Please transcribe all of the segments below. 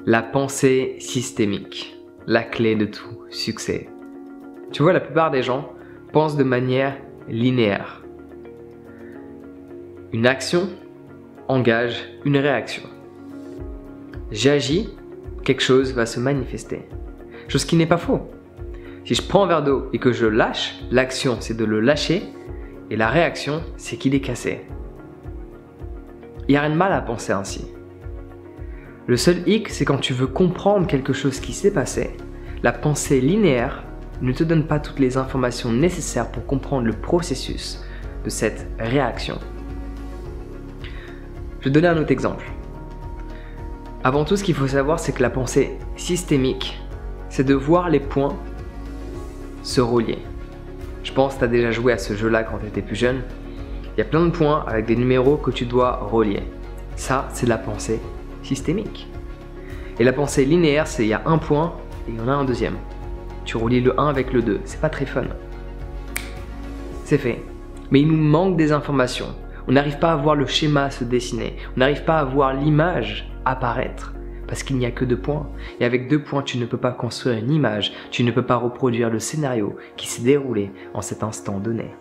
La pensée systémique, la clé de tout succès. Tu vois, la plupart des gens pensent de manière linéaire. Une action engage une réaction. J'agis, quelque chose va se manifester. Chose qui n'est pas faux. Si je prends un verre d'eau et que je lâche, l'action c'est de le lâcher et la réaction c'est qu'il est cassé. Il n'y a rien de mal à penser ainsi. Le seul hic, c'est quand tu veux comprendre quelque chose qui s'est passé, la pensée linéaire ne te donne pas toutes les informations nécessaires pour comprendre le processus de cette réaction. Je vais donner un autre exemple. Avant tout, ce qu'il faut savoir, c'est que la pensée systémique, c'est de voir les points se relier. Je pense que tu as déjà joué à ce jeu-là quand tu étais plus jeune. Il y a plein de points avec des numéros que tu dois relier. Ça, c'est de la pensée systémique. Et la pensée linéaire, c'est il y a un point et il y en a un deuxième. Tu relis le 1 avec le 2, c'est pas très fun. C'est fait. Mais il nous manque des informations. On n'arrive pas à voir le schéma se dessiner. On n'arrive pas à voir l'image apparaître. Parce qu'il n'y a que 2 points. Et avec 2 points, tu ne peux pas construire une image. Tu ne peux pas reproduire le scénario qui s'est déroulé en cet instant donné.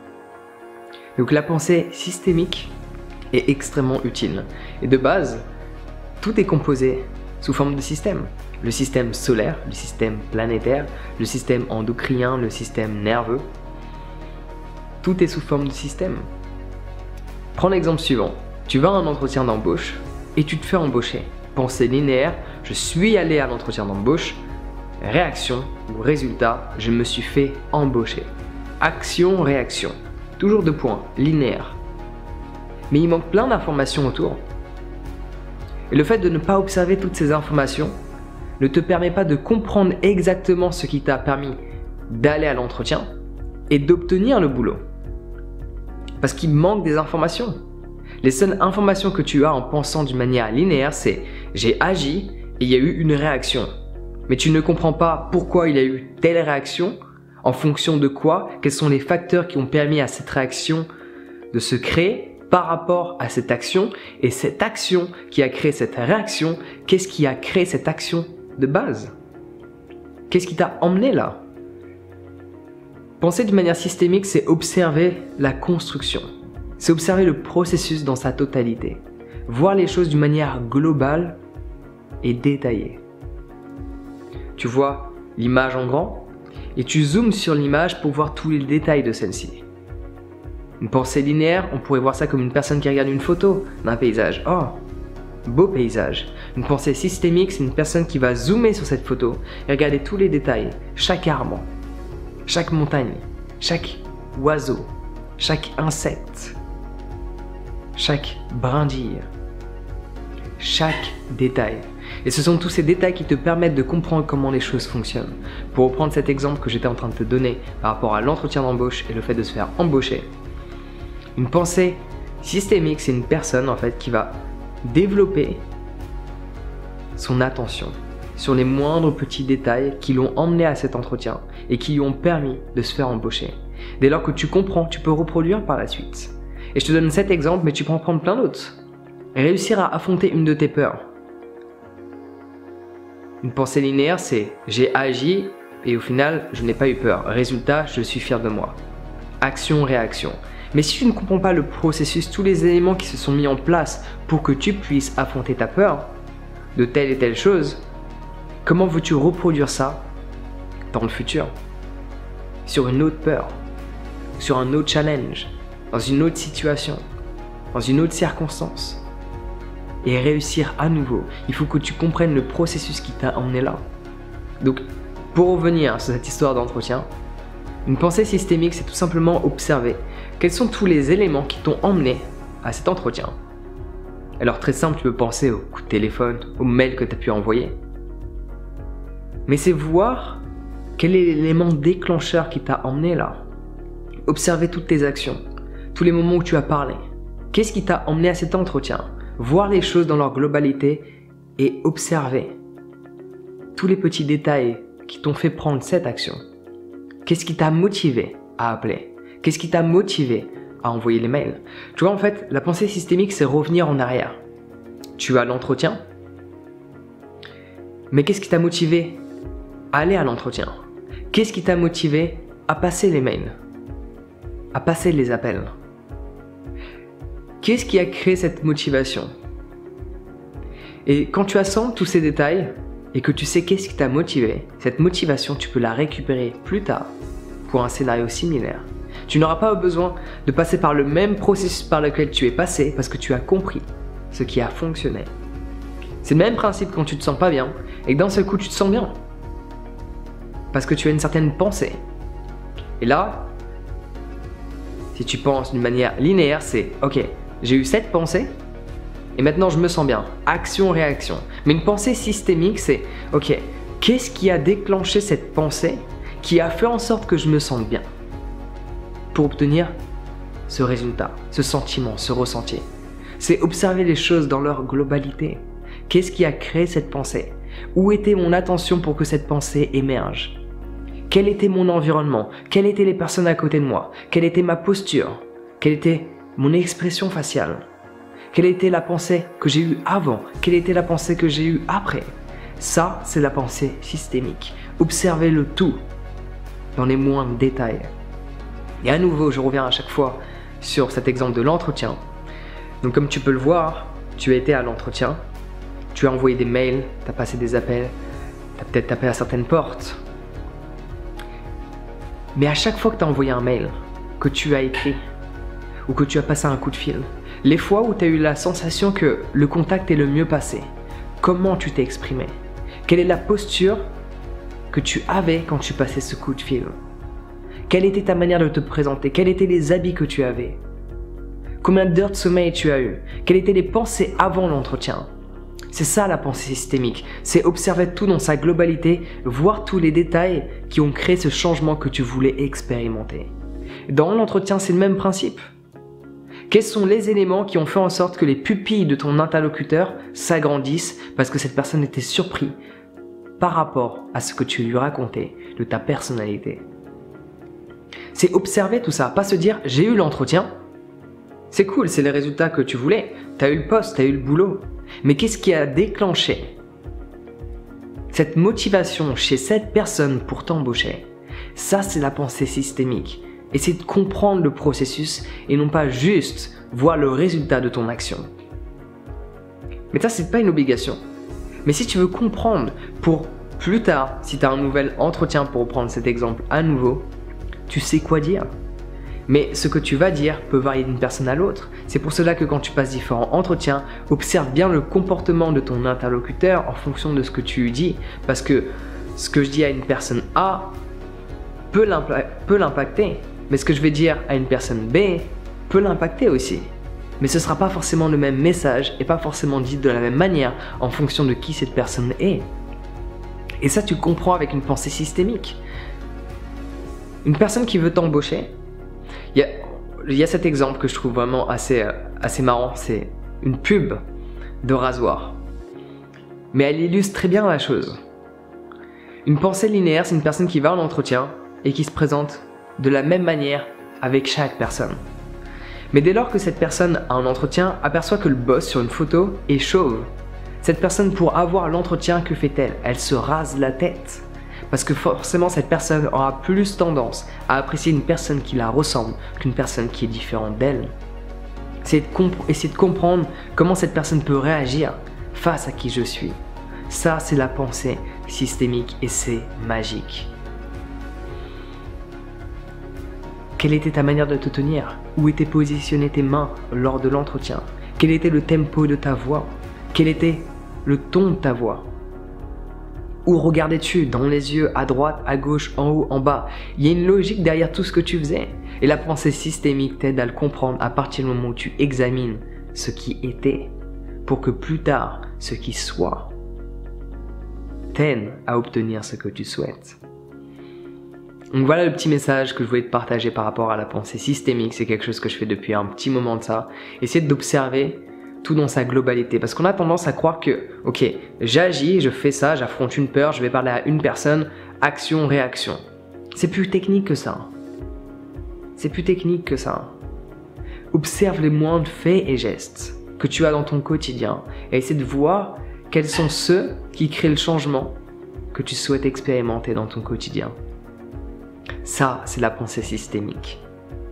Donc la pensée systémique est extrêmement utile. Et de base, tout est composé sous forme de système. Le système solaire, le système planétaire, le système endocrinien, le système nerveux. Tout est sous forme de système. Prends l'exemple suivant. Tu vas à un entretien d'embauche et tu te fais embaucher. Pensée linéaire, je suis allé à l'entretien d'embauche. Réaction ou résultat, je me suis fait embaucher. Action, réaction. Toujours 2 points, linéaire. Mais il manque plein d'informations autour. Et le fait de ne pas observer toutes ces informations ne te permet pas de comprendre exactement ce qui t'a permis d'aller à l'entretien et d'obtenir le boulot. Parce qu'il manque des informations. Les seules informations que tu as en pensant d'une manière linéaire, c'est j'ai agi et il y a eu une réaction. Mais tu ne comprends pas pourquoi il y a eu telle réaction, en fonction de quoi, quels sont les facteurs qui ont permis à cette réaction de se créer par rapport à cette action, et cette action qui a créé cette réaction, qu'est-ce qui a créé cette action de base? Qu'est-ce qui t'a emmené là? Penser d'une manière systémique, c'est observer la construction. C'est observer le processus dans sa totalité. Voir les choses d'une manière globale et détaillée. Tu vois l'image en grand et tu zoomes sur l'image pour voir tous les détails de celle-ci. Une pensée linéaire, on pourrait voir ça comme une personne qui regarde une photo d'un paysage. Oh, beau paysage. Une pensée systémique, c'est une personne qui va zoomer sur cette photo et regarder tous les détails. Chaque arbre, chaque montagne, chaque oiseau, chaque insecte, chaque brindille, chaque détail. Et ce sont tous ces détails qui te permettent de comprendre comment les choses fonctionnent. Pour reprendre cet exemple que j'étais en train de te donner par rapport à l'entretien d'embauche et le fait de se faire embaucher, une pensée systémique, c'est une personne en fait qui va développer son attention sur les moindres petits détails qui l'ont emmené à cet entretien et qui lui ont permis de se faire embaucher. Dès lors que tu comprends, tu peux reproduire par la suite. Et je te donne cet exemple, mais tu peux en prendre plein d'autres. Réussir à affronter une de tes peurs. Une pensée linéaire, c'est j'ai agi et au final, je n'ai pas eu peur. Résultat, je suis fier de moi. Action, réaction. Mais si tu ne comprends pas le processus, tous les éléments qui se sont mis en place pour que tu puisses affronter ta peur de telle et telle chose, comment veux-tu reproduire ça dans le futur? Sur une autre peur, sur un autre challenge, dans une autre situation, dans une autre circonstance. Et réussir à nouveau, il faut que tu comprennes le processus qui t'a emmené là. Donc, pour revenir sur cette histoire d'entretien, une pensée systémique, c'est tout simplement observer quels sont tous les éléments qui t'ont emmené à cet entretien. Alors très simple, tu peux penser au coup de téléphone, au mail que tu as pu envoyer. Mais c'est voir quel est l'élément déclencheur qui t'a emmené là. Observer toutes tes actions, tous les moments où tu as parlé. Qu'est-ce qui t'a emmené à cet entretien? Voir les choses dans leur globalité et observer tous les petits détails qui t'ont fait prendre cette action. Qu'est-ce qui t'a motivé à appeler? Qu'est-ce qui t'a motivé à envoyer les mails? Tu vois, en fait, la pensée systémique, c'est revenir en arrière. Tu as l'entretien Mais qu'est-ce qui t'a motivé à aller à l'entretien? Qu'est-ce qui t'a motivé à passer les mails? À passer les appels? Qu'est-ce qui a créé cette motivation? Et quand tu assembles tous ces détails et que tu sais qu'est-ce qui t'a motivé, cette motivation, tu peux la récupérer plus tard pour un scénario similaire. Tu n'auras pas besoin de passer par le même processus par lequel tu es passé parce que tu as compris ce qui a fonctionné. C'est le même principe quand tu te sens pas bien et que d'un seul coup tu te sens bien. Parce que tu as une certaine pensée. Et là, si tu penses d'une manière linéaire, c'est ok, j'ai eu cette pensée et maintenant je me sens bien. Action-réaction. Mais une pensée systémique, c'est ok, qu'est-ce qui a déclenché cette pensée qui a fait en sorte que je me sente bien pour obtenir ce résultat, ce sentiment, ce ressenti? C'est observer les choses dans leur globalité. Qu'est-ce qui a créé cette pensée? Où était mon attention pour que cette pensée émerge? Quel était mon environnement? Quelles étaient les personnes à côté de moi? Quelle était ma posture? Quelle était mon expression faciale? Quelle était la pensée que j'ai eue avant? Quelle était la pensée que j'ai eue après? Ça, c'est la pensée systémique. Observez le tout dans les moindres détails. Et à nouveau, je reviens à chaque fois sur cet exemple de l'entretien. Donc comme tu peux le voir, tu as été à l'entretien, tu as envoyé des mails, tu as passé des appels, tu as peut-être tapé à certaines portes. Mais à chaque fois que tu as envoyé un mail, que tu as écrit ou que tu as passé un coup de fil, les fois où tu as eu la sensation que le contact est le mieux passé, comment tu t'es exprimé? Quelle est la posture que tu avais quand tu passais ce coup de fil? Quelle était ta manière de te présenter? Quels étaient les habits que tu avais? Combien d'heures de sommeil tu as eu? Quelles étaient les pensées avant l'entretien? C'est ça la pensée systémique, c'est observer tout dans sa globalité, voir tous les détails qui ont créé ce changement que tu voulais expérimenter. Dans l'entretien, c'est le même principe. Quels sont les éléments qui ont fait en sorte que les pupilles de ton interlocuteur s'agrandissent parce que cette personne était surprise par rapport à ce que tu lui racontais de ta personnalité? C'est observer tout ça, pas se dire j'ai eu l'entretien, c'est cool, c'est les résultats que tu voulais, tu as eu le poste, tu as eu le boulot. Mais qu'est-ce qui a déclenché cette motivation chez cette personne pour t'embaucher? Ça, c'est la pensée systémique. Essaye de comprendre le processus et non pas juste voir le résultat de ton action. Mais ça, c'est pas une obligation. Mais si tu veux comprendre pour plus tard, si tu as un nouvel entretien, pour reprendre cet exemple à nouveau, tu sais quoi dire. Mais ce que tu vas dire peut varier d'une personne à l'autre. C'est pour cela que quand tu passes différents entretiens, observe bien le comportement de ton interlocuteur en fonction de ce que tu lui dis. Parce que ce que je dis à une personne A peut l'impacter. Mais ce que je vais dire à une personne B peut l'impacter aussi. Mais ce ne sera pas forcément le même message et pas forcément dit de la même manière en fonction de qui cette personne est. Et ça, tu le comprends avec une pensée systémique. Une personne qui veut t'embaucher, il y a cet exemple que je trouve vraiment assez marrant, c'est une pub de rasoir. Mais elle illustre très bien la chose. Une pensée linéaire, c'est une personne qui va en entretien et qui se présente de la même manière avec chaque personne. Mais dès lors que cette personne a un entretien, aperçoit que le boss sur une photo est chauve. Cette personne, pour avoir l'entretien, que fait-elle? Elle se rase la tête. Parce que forcément, cette personne aura plus tendance à apprécier une personne qui la ressemble qu'une personne qui est différente d'elle. C'est essayer de comprendre comment cette personne peut réagir face à qui je suis. Ça, c'est la pensée systémique et c'est magique. Quelle était ta manière de te tenir? Où étaient positionnées tes mains lors de l'entretien? Quel était le tempo de ta voix? Quel était le ton de ta voix? Où regardais-tu? Dans les yeux, à droite, à gauche, en haut, en bas? Il y a une logique derrière tout ce que tu faisais. Et la pensée systémique t'aide à le comprendre à partir du moment où tu examines ce qui était pour que plus tard, ce qui soit t'aide à obtenir ce que tu souhaites. Donc voilà le petit message que je voulais te partager par rapport à la pensée systémique. C'est quelque chose que je fais depuis un petit moment de ça. Essayez d'observer tout dans sa globalité, parce qu'on a tendance à croire que, ok, j'agis, je fais ça, j'affronte une peur, je vais parler à une personne, action, réaction. C'est plus technique que ça. C'est plus technique que ça. Observe les moindres faits et gestes que tu as dans ton quotidien et essaie de voir Quels sont ceux qui créent le changement que tu souhaites expérimenter dans ton quotidien? Ça, c'est la pensée systémique.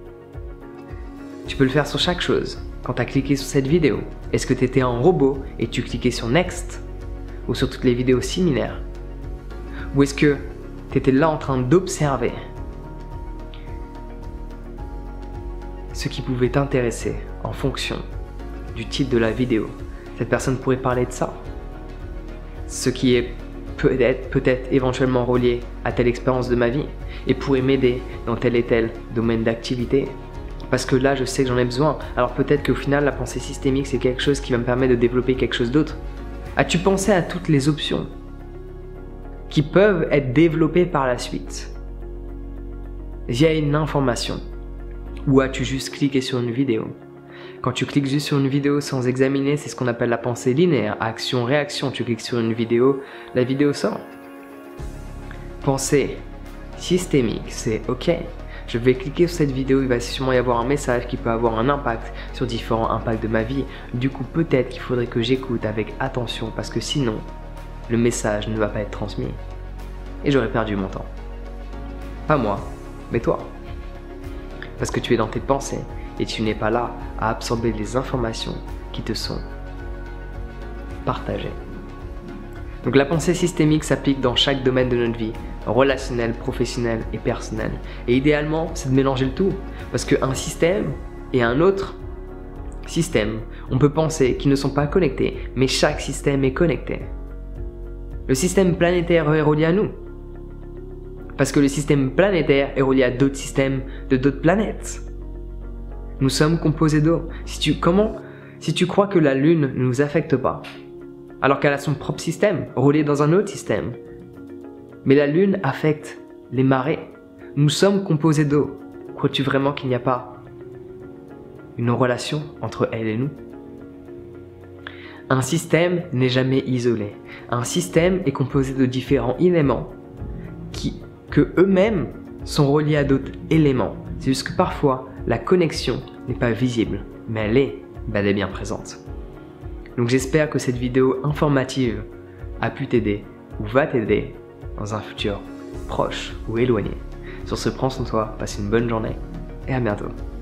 Tu peux le faire sur chaque chose. Quand tu as cliqué sur cette vidéo, est-ce que tu étais un robot et tu cliquais sur Next? Ou sur toutes les vidéos similaires? Ou est-ce que tu étais là en train d'observer ce qui pouvait t'intéresser en fonction du titre de la vidéo? Cette personne pourrait parler de ça. Ce qui est peut-être éventuellement relié à telle expérience de ma vie et pourrait m'aider dans tel et tel domaine d'activité. Parce que là, je sais que j'en ai besoin. Alors peut-être qu'au final, la pensée systémique, c'est quelque chose qui va me permettre de développer quelque chose d'autre. As-tu pensé à toutes les options qui peuvent être développées par la suite via une information? Ou as-tu juste cliqué sur une vidéo? Quand tu cliques juste sur une vidéo sans examiner, c'est ce qu'on appelle la pensée linéaire, action-réaction. Tu cliques sur une vidéo, la vidéo sort. Pensée systémique, c'est ok. Je vais cliquer sur cette vidéo, il va sûrement y avoir un message qui peut avoir un impact sur différents impacts de ma vie. Du coup, peut-être qu'il faudrait que j'écoute avec attention parce que sinon, le message ne va pas être transmis. Et j'aurais perdu mon temps. Pas moi, mais toi. Parce que tu es dans tes pensées et tu n'es pas là à absorber les informations qui te sont partagées. Donc la pensée systémique s'applique dans chaque domaine de notre vie, relationnel, professionnel et personnel. Et idéalement, c'est de mélanger le tout. Parce qu'un système et un autre système, on peut penser qu'ils ne sont pas connectés, mais chaque système est connecté. Le système planétaire est relié à nous. Parce que le système planétaire est relié à d'autres systèmes de d'autres planètes. Nous sommes composés d'eau. Si tu crois que la Lune ne nous affecte pas, alors qu'elle a son propre système, relié dans un autre système, mais la Lune affecte les marées. Nous sommes composés d'eau. Crois-tu vraiment qu'il n'y a pas une relation entre elle et nous? Un système n'est jamais isolé. Un système est composé de différents éléments que eux-mêmes sont reliés à d'autres éléments. C'est juste que parfois, la connexion n'est pas visible, mais elle est bel et bien présente. Donc j'espère que cette vidéo informative a pu t'aider ou va t'aider dans un futur proche ou éloigné. Sur ce, prends soin de toi, passe une bonne journée et à bientôt.